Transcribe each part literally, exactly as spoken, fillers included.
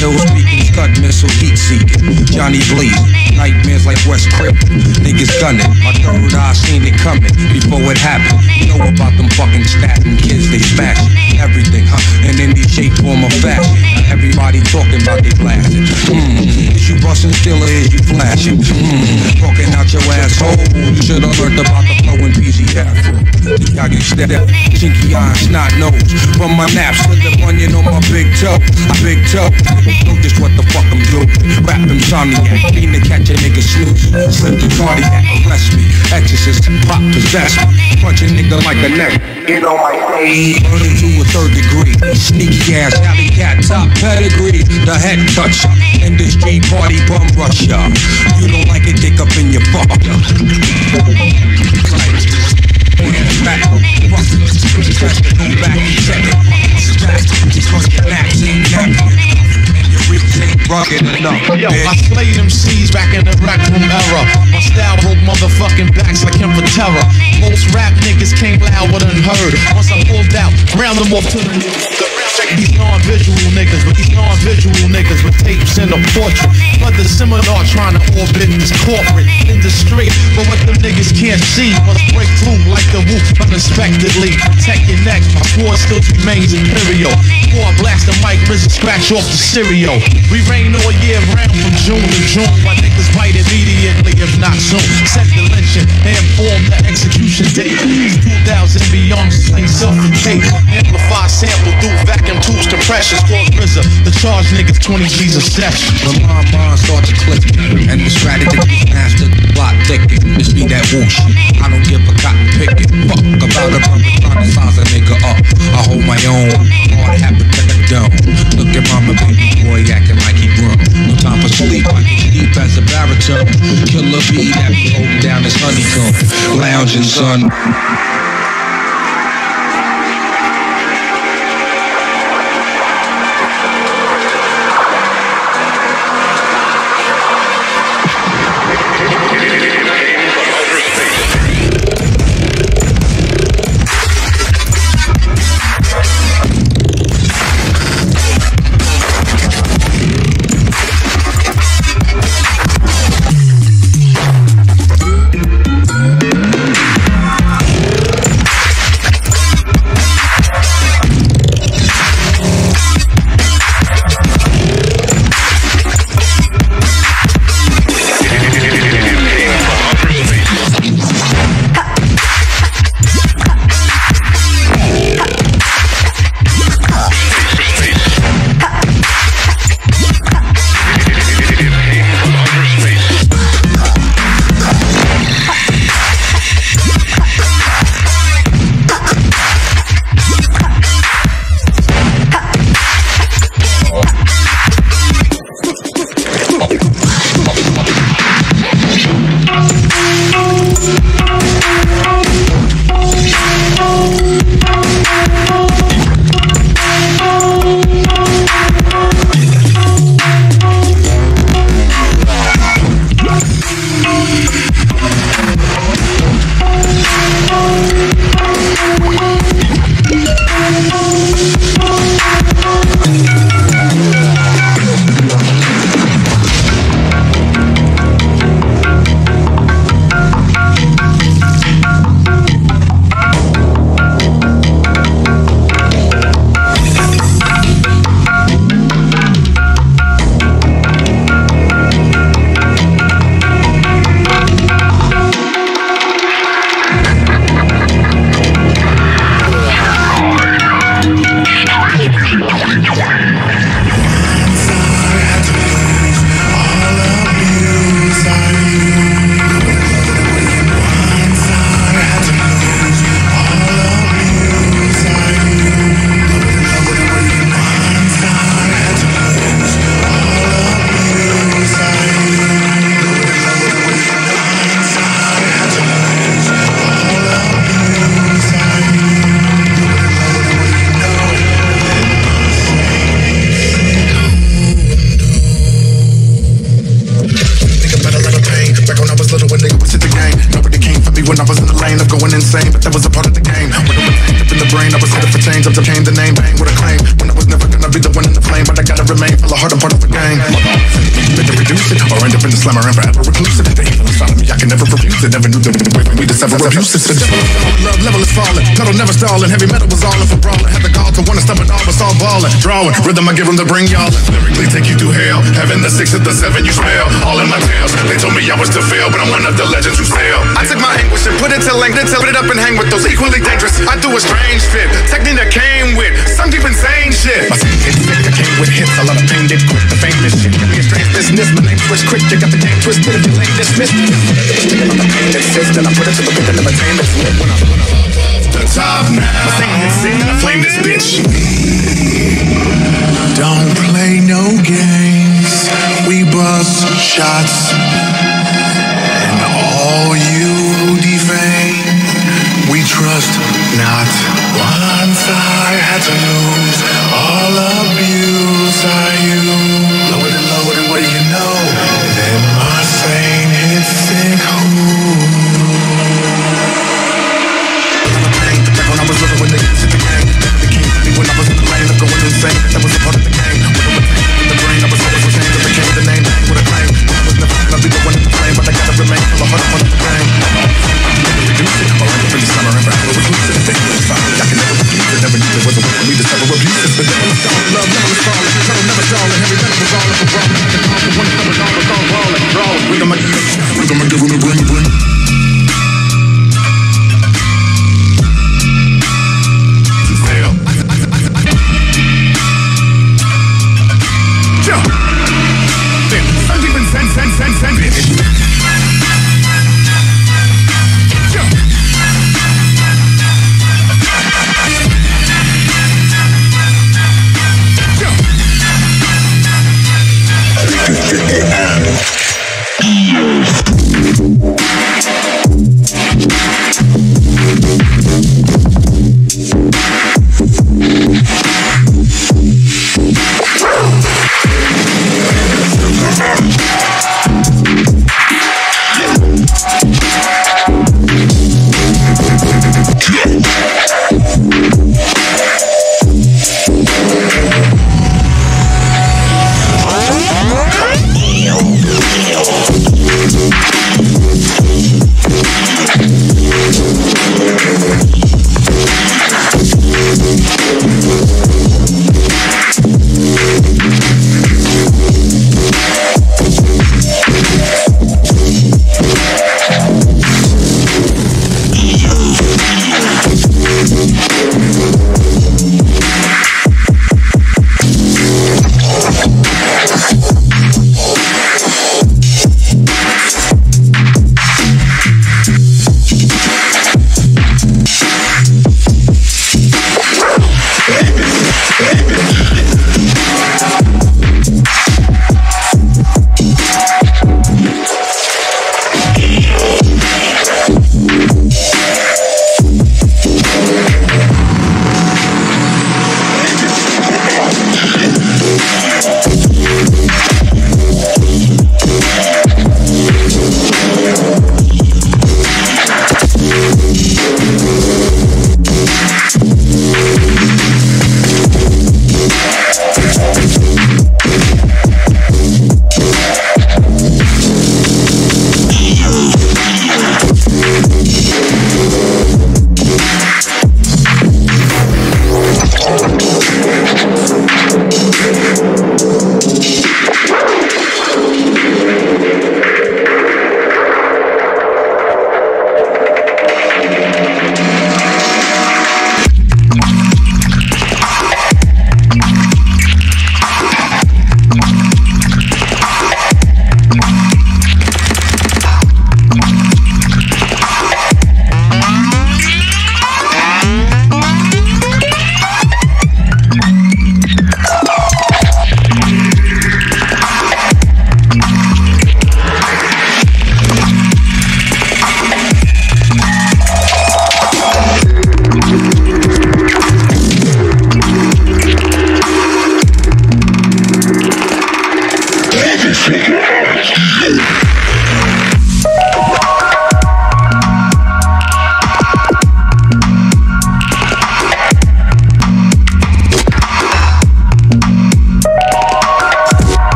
Hill speaking, scud missile, heat seeking. Johnny Blaze, nightmares like West Crip. Niggas gunning, my third eye seen it coming before it happened. You know about them fucking stabbing kids, they smash everything, huh? And in any shape, form, or fashion. Everybody talking about they blasting. Mm. Is you busting still or is you flashing? Mm. Talking out your asshole. You should have learned about the flow in P Z Afro. Look how you step, chinky eye, snot nose. From my naps to the bunion on my big toe. My big toe. Know just what the fuck I'm doing. Rap insomniac, mean to catch a nigga snooze. Slip the cardiac, arrest me. Exorcist, pop possess me. Punch a nigga like a neck. Get on my face. Burning to a third degree. Sneaky ass alley cat, top pedigree. The head toucher. Industry party bum rusher. You don't like it, dick up in your fuck. Back, go back and check it. Because your naps ain't napping. Rugged enough. Yo, I slayed them C's back in the rap room era. My style broke motherfucking backs like him for terror. Most rap niggas came louder than heard. Once I pulled out, ground them off to the check these non-visual niggas, but these non-visual niggas with tapes in a portrait. But the seminar trying to orbit this corporate industry. But what them niggas can't see must break through like the whoop unexpectedly. Protect your neck, my sword still remains imperial. Before I blast the mic, RZA scratch off the cereal. We rain all year round from June to June. My niggas bite immediately, if not soon. Set the lynching and inform the execution date. two thousand beyond, slain self-decay. Amplify sample through vacuum tubes, compressions. Cause RZA, the charge niggas twenty G's a session. When my mind starts to click, and the strategy is mastered, plot thicket. This be that whoosh. I don't give a cotton picket. Fuck about a brother trying to size a nigga up. I hold my own. Hard hat protect the dome. Look at mama, baby boy acting like he grown. No time for sleep, I get deep as a baritone. Killer bee that be holding down his honeycomb. Lounging, son. brain. I was headed for change, up to came the name, bang with a claim. When I was never gonna be the one in the flame, but I gotta remain full of heart, I'm part of the gang. Better reduce it, or end up in the slammer and forever reclusive. The evil inside of me, I can never refuse it. Never knew that way for me to sever abuse it. The love level is falling, pedal never stalling. Heavy metal was all in for brawling. Had the gall to wanna stop it all, but all balling. Drawing, rhythm I give them to bring y'all in. Lyrically take you through hell. Heaven, the six of the seven you smell. All in my tails. They told me I was to fail, but I'm one of the legends who sail. I took my anguish and put it to length, to put it up and hang with those equally dangerous. I do a strange fit, technique that came with some deep insane shit. My team hit sick, I came with hits, a lot of pain did quick. The famous shit can be a strange business. My name twist quick, you got the game twisted. If you lame dismissed, thinking about the pain that exists, then I put it to the pit that never tamed. It's lit when I the top now. My thing is sick, and I flame this bitch. Don't play no games. We bust shots, and all you defame, we trust not. Once I had to lose all abuse, I you lower than lower than what do you know? Then my sane hit sick. When I was living with niggas in the gang, the king to me when I was in the lane of going insane. That was a part of the game. With a retain in the brain, I was always retained. That became the name with a claim. I was never gonna be the one in the flame, but I gotta remain full of heart, I'm one of the game. Never reduce it, or end up in the summer and forever recluse it. If they was fine, I can never refuse it. Never knew there was a way for me to sever abuse it. The devil is gone, love never is falling. Pedal never stalling, heavy metal was all in for brawling. The call for one step was all, was all brawling. Drawing, rhythm I give, rhythm I give, rhythm I bring, bring. Yeah.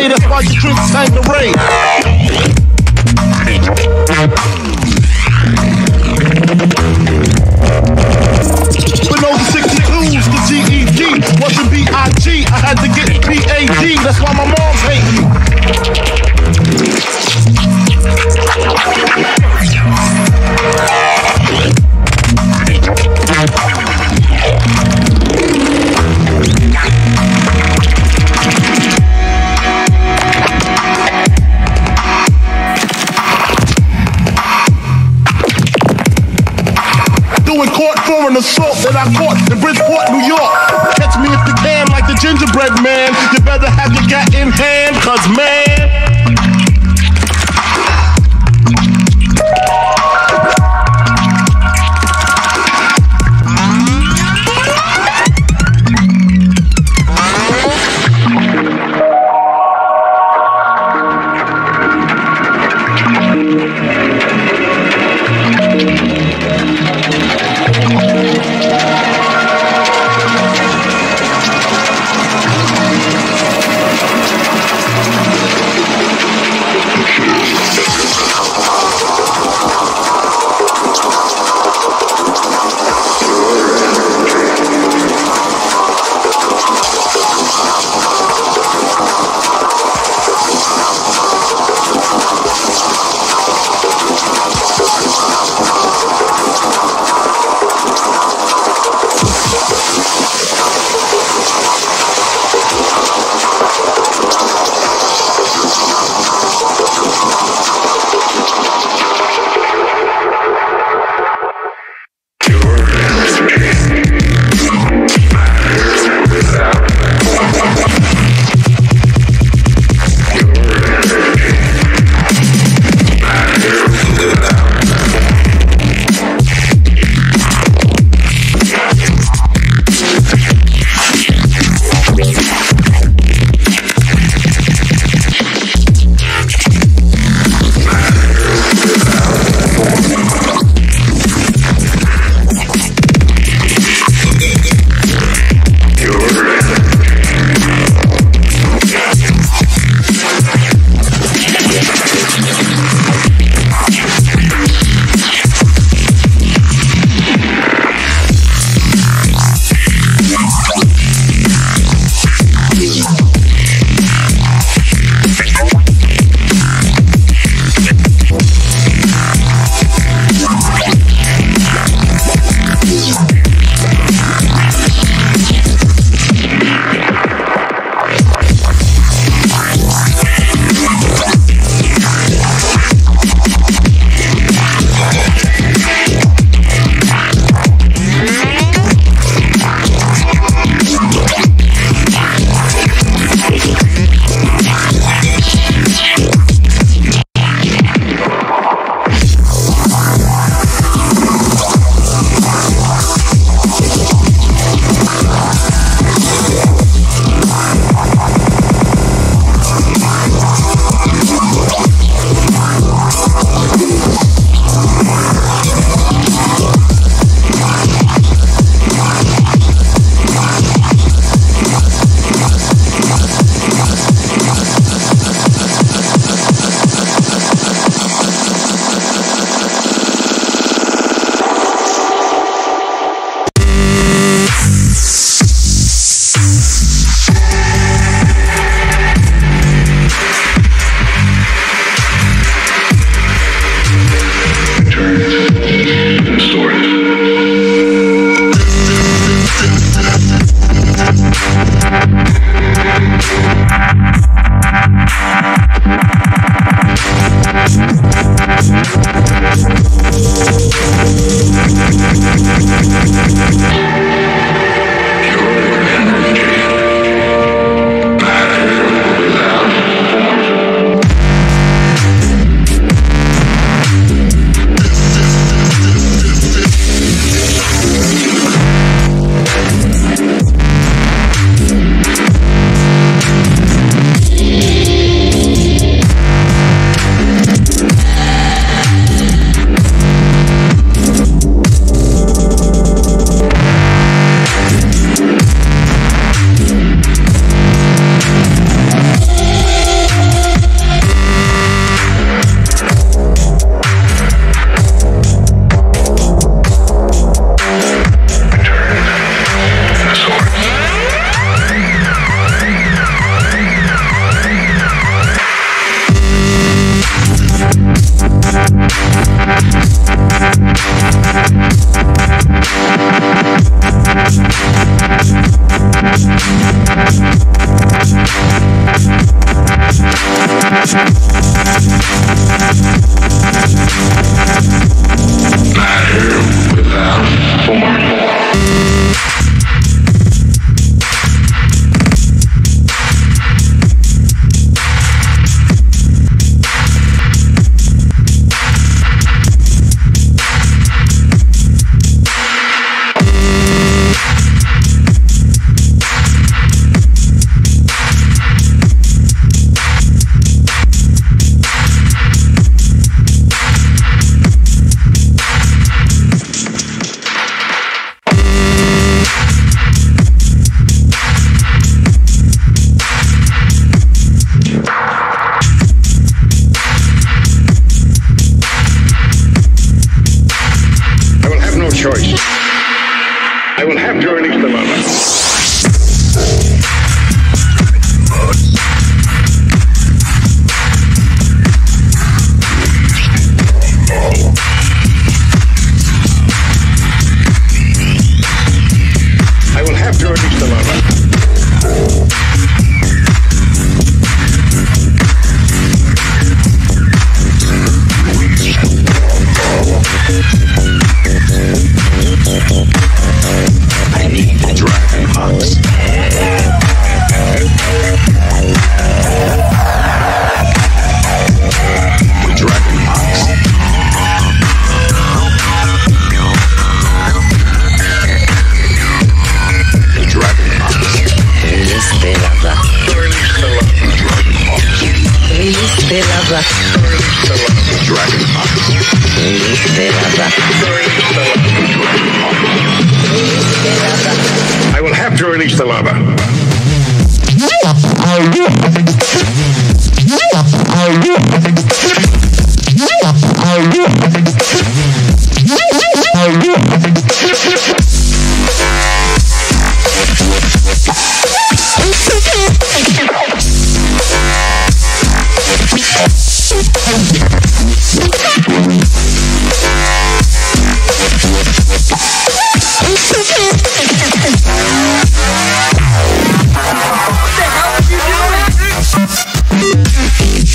day, that's why you drink Tanqueray. But no, the sixty-twos, the G E D wasn't B I G. I had to get P A D. That's why my mom's hate me. Doing court for an assault that I caught in Bridgeport, New York. Catch me if you can, like the gingerbread man. You better have your gat in hand, cause man. I will have to release the lava. I will have to release the lava. I need the Dragon Box. The Dragon Box. The Dragon Box. Release the lava. Release the lava. The Dragon Box. Release the lava. I will have to release the lava. What the hell are you doing?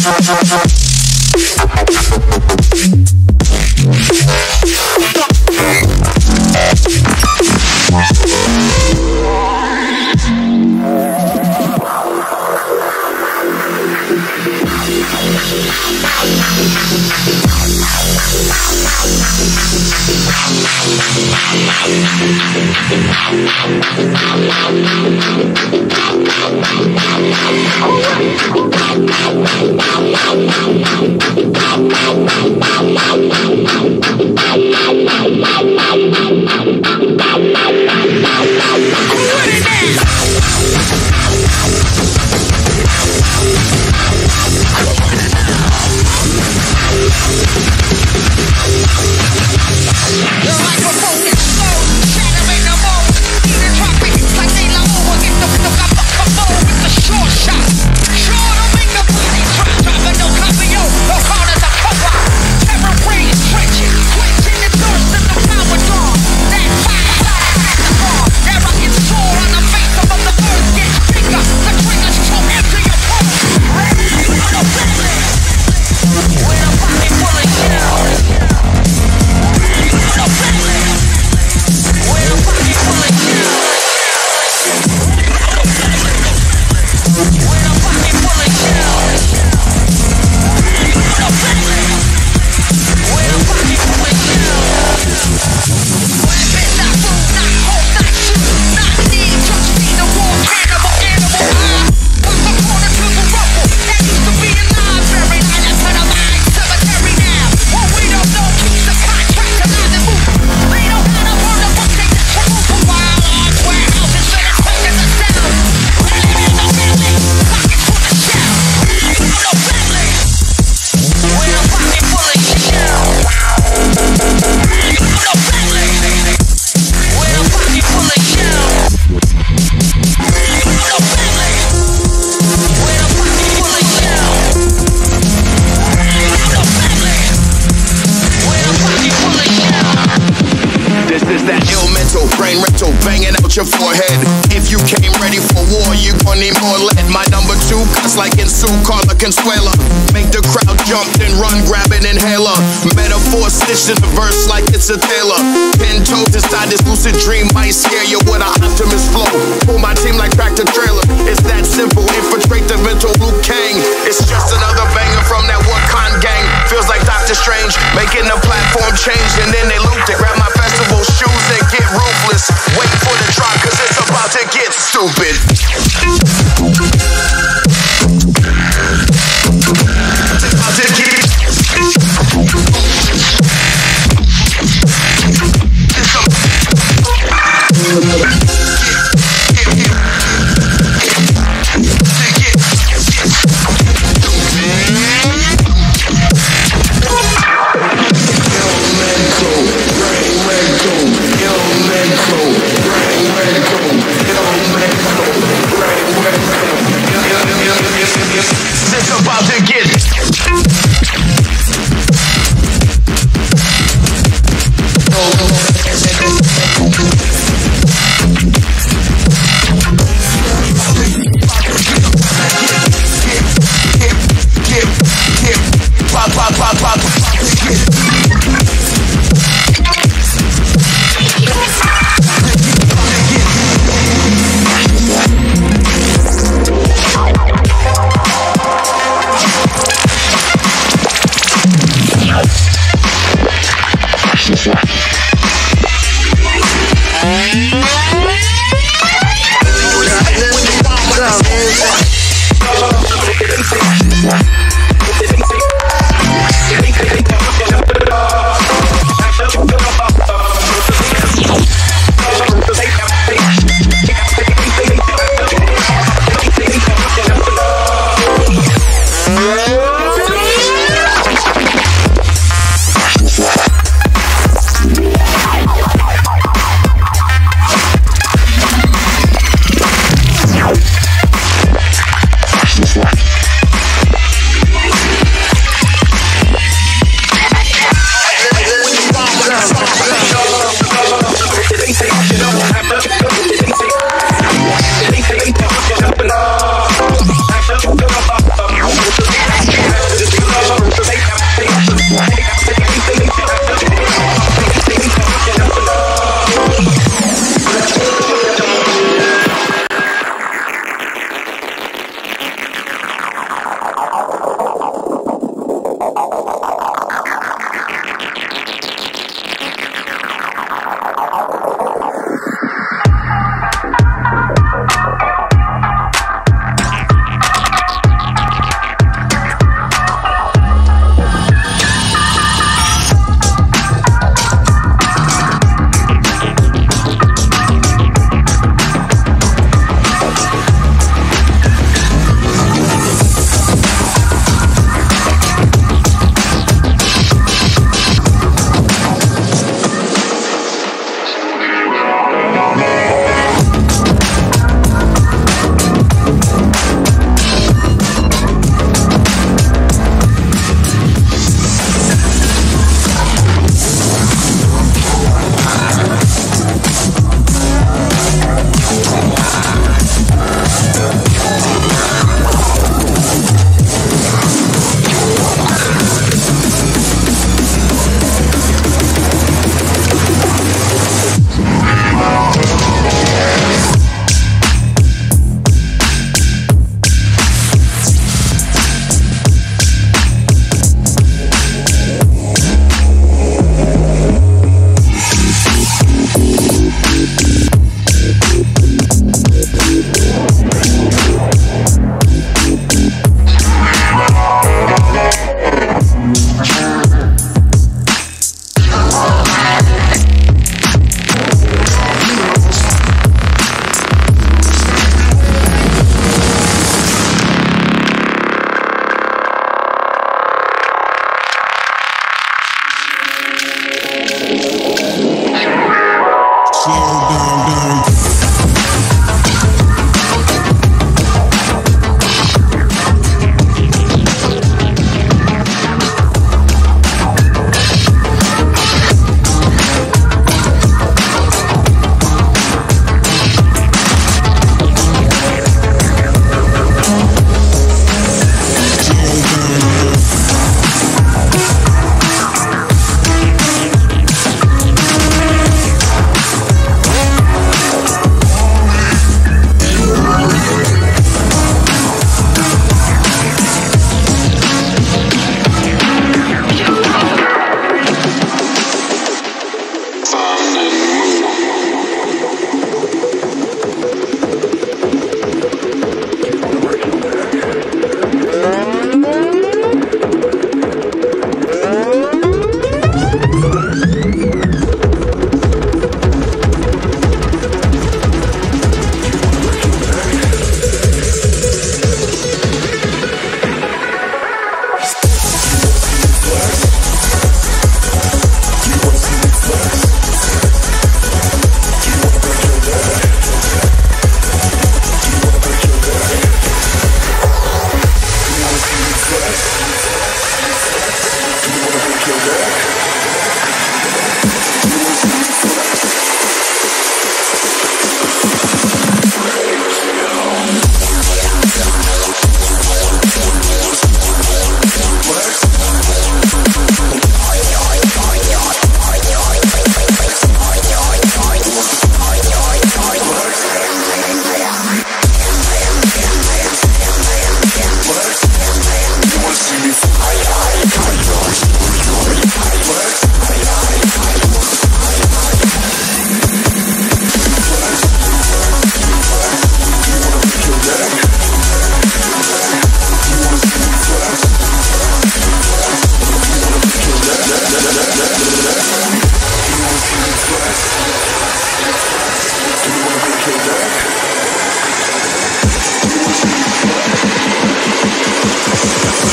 Your forehead. If you came ready for war, you gon' need more lead. My number two cuts like in Sue, Carla Consuela. Make the crowd jump, then run, grab an inhaler. Metaphor stitched in the verse like it's a tailor. Ten toes inside this lucid dream might scare you with an optimist flow. Pull my team like tractor trailer. It's that simple. Infiltrate the mental Luke Kang. It's just another banger from that Wakanda gang. Feels like Doctor Strange making the platform change, and then they looped it. Grab my festival shoes and get ruthless. Wait for the drop, cause it's about to get stupid. It's about to get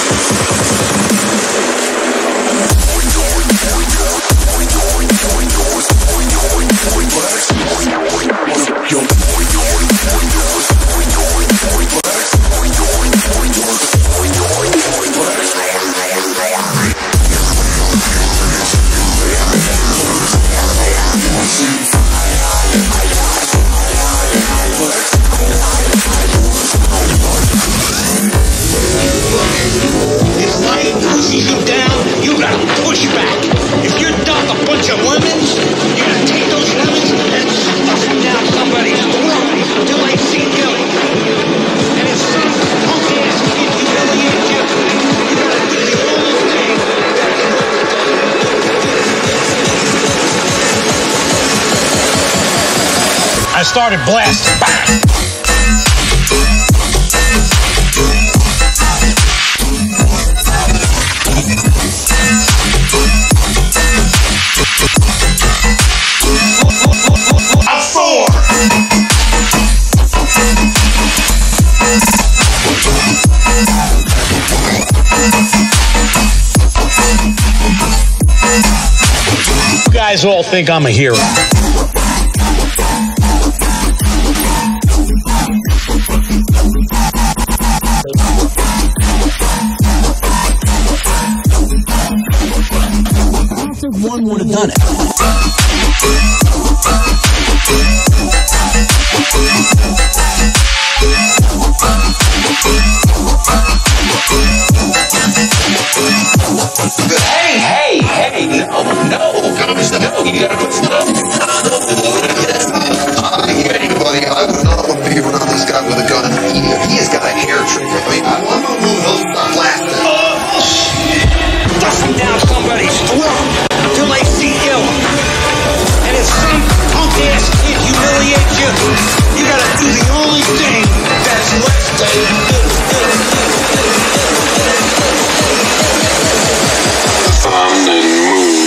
I started blasting. I'm four. You guys all think I'm a hero. One would have done it. Hey, hey, hey, no, no, no, you gotta put stuff. I hear you, buddy. I would not want to be around this guy with a gun. He, he has got a hair trigger. I mean, I'm gonna move those blasting. Dusting down somebody's throat until they see yellow. And if some punk ass kid humiliates you, you gotta do the only thing that's left to do. Found and move.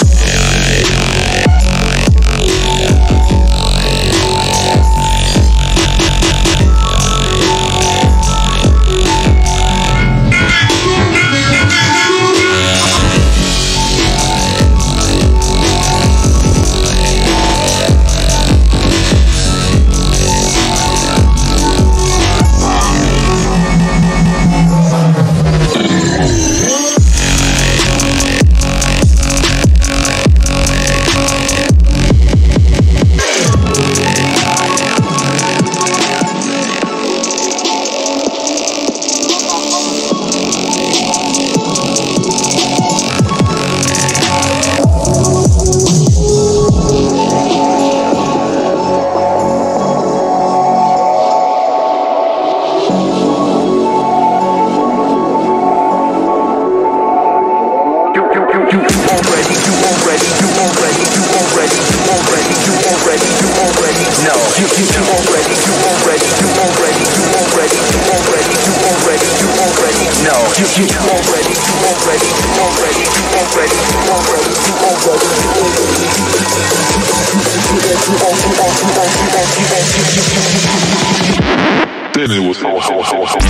Then it was so, so, so, so.